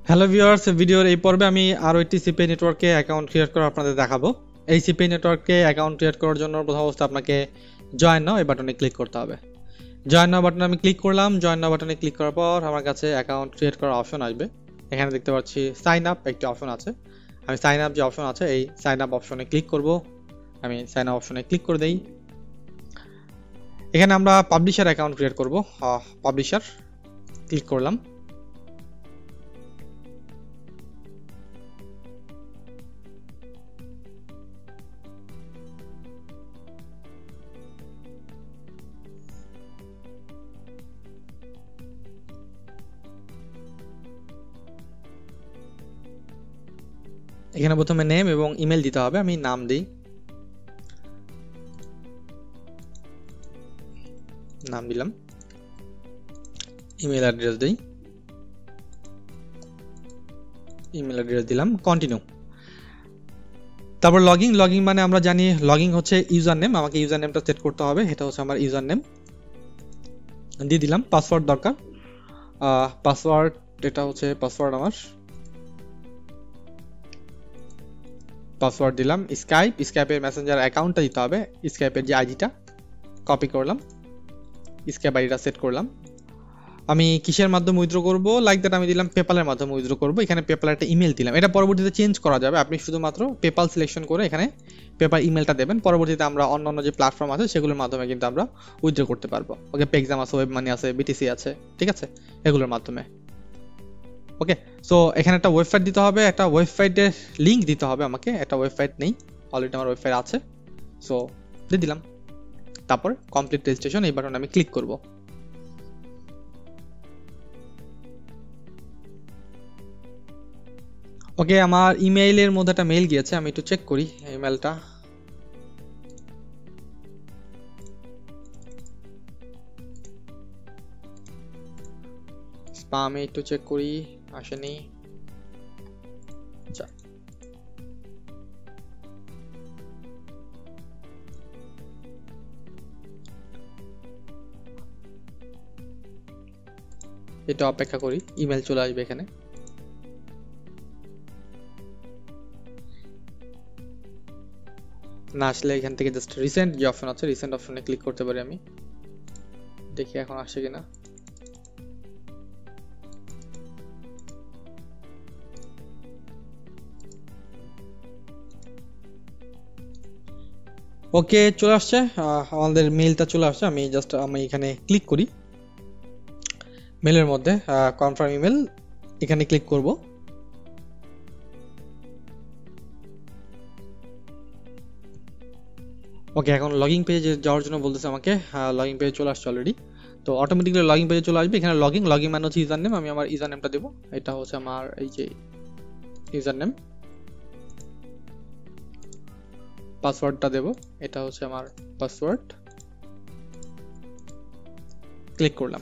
Hello viewers, ভিডিওর এই পর্বে আমি আরও একটি সিপিএ নেটওয়ার্কে অ্যাকাউন্ট ক্রিয়েট করে আপনাদের দেখাবো। এই সিপিএ নেটওয়ার্কে অ্যাকাউন্ট ক্রিয়েট করার জন্য প্রথম অবস্থা আপনাকে জয়েন নাও এই বাটনে ক্লিক করতে হবে। জয়েন নাও বাটনে আমি ক্লিক করলাম। জয়েন নাও বাটনে ক্লিক করার পর আমার কাছে অ্যাকাউন্ট ক্রিয়েট করার অপশন আসবে। এখানে দেখতে পাচ্ছি সাইন আপ একটি অপশন আছে। আমি সাইন আপ যে অপশন আছে এই সাইন আপ অপশনে ক্লিক করব। আমি সাইন আপ অপশনে ক্লিক করে দেই। এখানে আমরা পাবলিশার অ্যাকাউন্ট ক্রিয়েট করব। পাবলিশার ক্লিক করলাম। এখানে প্রথমে নেম এবং ইমেল দিতে হবে। আমি নাম দিই, নাম দিলাম। ইমেল অ্যাড্রেস দিই, ইমেল অ্যাড্রেস দিলাম। কন্টিনিউ। তারপর লগইন মানে আমরা জানি লগইন হচ্ছে ইউজার নেম। আমাকে ইউজার নেমটা সেট করতে হবে। এটা হচ্ছে আমার ইউজার নেম, দিয়ে দিলাম। পাসওয়ার্ড দরকার, পাসওয়ার্ড এটা হচ্ছে পাসওয়ার্ড আমার। পাসওয়ার্ড দিলাম। স্কাইপের মেসেঞ্জার অ্যাকাউন্টটা দিতে হবে। স্কাইপের যে আইডিটা কপি করলাম, স্কাইপ আইডিটা সেট করলাম। আমি কিসের মাধ্যমে উইথড্র করব, লাইক দ্যাট আমি দিলাম পেপালের মাধ্যমে উইথড্র করব। এখানে পেপাল একটা ইমেল দিলাম। এটা পরবর্তীতে চেঞ্জ করা যাবে। আপনি শুধুমাত্র পেপাল সিলেকশন করে এখানে পেপাল ইমেলটা দেবেন। পরবর্তীতে আমরা অন্যান্য যে প্ল্যাটফর্ম আছে সেগুলোর মাধ্যমে কিন্তু আমরা উইথড্র করতে পারবো। ওকে, পেক্সাম আছে, ওয়েব মানি আছে, বিটিসি আছে, ঠিক আছে, এগুলোর মাধ্যমে। ওকে, সো এখানে একটা ওয়েবসাইট দিতে হবে, একটা ওয়েবসাইটের লিঙ্ক দিতে হবে আমাকে। একটা ওয়েবসাইট নেই, অলরেডি আমার ওয়েবসাইট আছে, সো দিয়ে দিলাম। তারপর কমপ্লিট রেজিস্ট্রেশন এই বাটনে আমি ক্লিক করব। ওকে, আমার ইমেইলের মধ্যে একটা মেইল গিয়েছে। আমি একটু চেক করি ইমেলটা। স্প্যামে একটু চেক করি, আসেনি। আচ্ছা, এটা অপেক্ষা করি, ইমেল চলে আসবে এখানে। না আসলে এখান থেকে জাস্ট রিসেন্ট যে অপশন আছে রিসেন্ট অপশনে ক্লিক করতে পারি। আমি দেখি এখন আসে কিনা। ওকে, চলে আসছে, আমাদের মেইলটা চলে আসছে। আমি এখানে ক্লিক করি মেলের মধ্যে, কনফার্ম ইমেল, এখানে ক্লিক করব। ওকে, এখন লগইন পেজে যাওয়ার জন্য বলতেছে আমাকে। লগইন পেজে চলে আসছে অলরেডি। তো অটোমেটিক্যালি লগইন পেজে চলে আসবে। এখানে লগইন মানে হচ্ছে ইউজার নেম। আমি আমার ইউজার নেমটা দেবো। এটা হচ্ছে আমার এই যে ইউজার নেম। পাসওয়ার্ডটা দেব, এটা হচ্ছে আমার পাসওয়ার্ড। ক্লিক করলাম।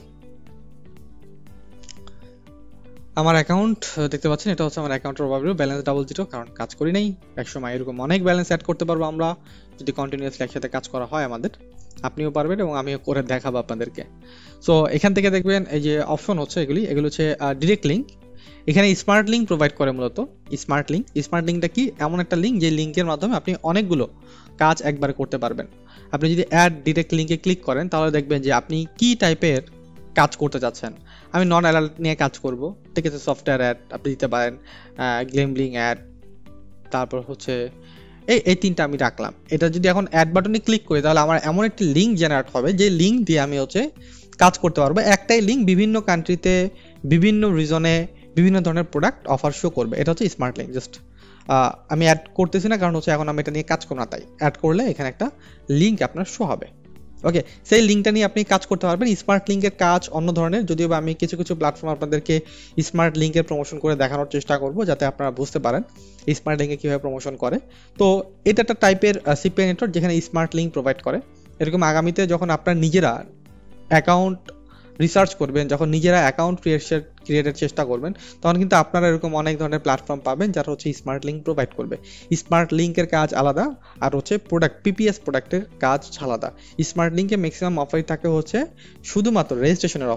আমার অ্যাকাউন্ট দেখতে পাচ্ছেন, এটা হচ্ছে আমার অ্যাকাউন্টের ওভারভিউ। ব্যালেন্স 00, কারণ কাজ করি নাই। একসময় এরকম অনেক ব্যালেন্স অ্যাড করতে পারবো আমরা যদি কন্টিনিউয়াসলি একসাথে কাজ করা হয় আমাদের। আপনিও পারবেন এবং আমিও করে দেখাবো আপনাদেরকে। সো এখান থেকে দেখবেন এই যে অপশন হচ্ছে এগুলো হচ্ছে ডিরেক্ট লিঙ্ক। এখানে স্মার্ট লিঙ্ক প্রোভাইড করে মূলত। স্মার্ট লিঙ্কটা কি? এমন একটা লিঙ্ক যে লিঙ্কের মাধ্যমে আপনি অনেকগুলো কাজ একবারে করতে পারবেন। আপনি যদি অ্যাড ডিরেক্ট লিঙ্কে ক্লিক করেন তাহলে দেখবেন যে আপনি কি টাইপের কাজ করতে চাচ্ছেন। আমি নন অ্যালার্ট নিয়ে কাজ করব, ঠিক আছে। সফটওয়্যার অ্যাড আপনি দিতে পারেন, গ্লেমব্লিং অ্যাড, তারপর হচ্ছে এই তিনটা আমি রাখলাম। এটা যদি এখন অ্যাড বাটনে ক্লিক করি তাহলে আমার এমন একটি লিঙ্ক জেনারেট হবে যে লিঙ্ক দিয়ে আমি হচ্ছে কাজ করতে পারবো। একটাই লিঙ্ক বিভিন্ন কান্ট্রিতে, বিভিন্ন রিজনে বিভিন্ন ধরনের প্রোডাক্ট অফার শো করবে। এটা হচ্ছে স্মার্ট লিঙ্ক। জাস্ট আমি অ্যাড করতেছি না, কারণ হচ্ছে এখন আমি এটা নিয়ে কাজ করব না, তাই অ্যাড করলে এখানে একটা লিঙ্ক আপনার শো হবে। ওকে, সেই লিঙ্কটা নিয়ে আপনি কাজ করতে পারবেন। স্মার্ট লিঙ্কের কাজ অন্য ধরনের, যদিও বা আমি কিছু প্ল্যাটফর্ম আপনাদেরকে স্মার্ট লিঙ্কের প্রমোশন করে দেখানোর চেষ্টা করব যাতে আপনারা বুঝতে পারেন স্মার্ট লিঙ্কে কীভাবে প্রমোশন করে। তো এটা একটা টাইপের সিপিএ নেটওয়ার্ক যেখানে স্মার্ট লিঙ্ক প্রোভাইড করে। এরকম আগামীতে যখন আপনার নিজেরা অ্যাকাউন্ট রিসার্চ করবেন, যখন নিজেরা অ্যাকাউন্ট ক্রিয়েটের চেষ্টা করবেন, তখন কিন্তু আপনারা এরকম অনেক ধরনের প্ল্যাটফর্ম পাবেন যারা হচ্ছে স্মার্ট লিঙ্ক প্রোভাইড করবে। স্মার্ট লিঙ্কের কাজ আলাদা, আর হচ্ছে পিপিএস প্রোডাক্টের কাজ আলাদা। স্মার্ট লিঙ্কে ম্যাক্সিমাম অফারই থাকে হচ্ছে শুধুমাত্র রেজিস্ট্রেশনের অফার।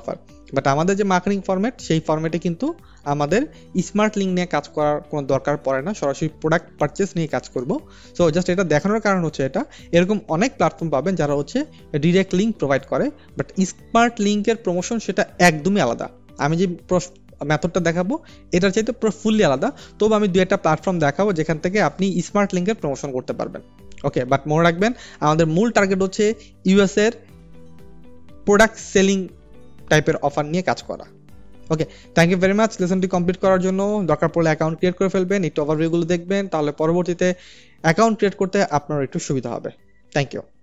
বাট আমাদের যে মার্কেটিং ফরম্যাট সেই ফরম্যাটে কিন্তু আমাদের স্মার্ট লিঙ্ক নিয়ে কাজ করার কোনো দরকার পড়ে না, সরাসরি প্রোডাক্ট পারচেস নিয়ে কাজ করব। সো জাস্ট এটা দেখানোর কারণ হচ্ছে এটা এরকম অনেক প্ল্যাটফর্ম পাবেন যারা হচ্ছে ডিরেক্ট লিঙ্ক প্রোভাইড করে, বাট স্মার্ট লিঙ্কের প্রমোশন সেটা একদমই আলাদা। আমি যে মেথডটা দেখাবো এটার চাইতে পুরো ফুললি আলাদা। তবে আমি দু একটা প্ল্যাটফর্ম দেখাবো যেখান থেকে আপনি স্মার্ট লিঙ্কের প্রমোশন করতে পারবেন। ওকে, বাট মনে রাখবেন আমাদের মূল টার্গেট হচ্ছে ইউএস এর প্রোডাক্ট সেলিং টাইপের অফার নিয়ে কাজ করা। Okay, thank you very much লেসনটি কমপ্লিট করার জন্য। দরকার পড়লে অ্যাকাউন্ট ক্রিয়েট করে ফেলবেন, একটু ওভারভিউগুলো দেখবেন, তাহলে পরবর্তীতে অ্যাকাউন্ট ক্রিয়েট করতে আপনার একটু সুবিধা হবে। Thank you.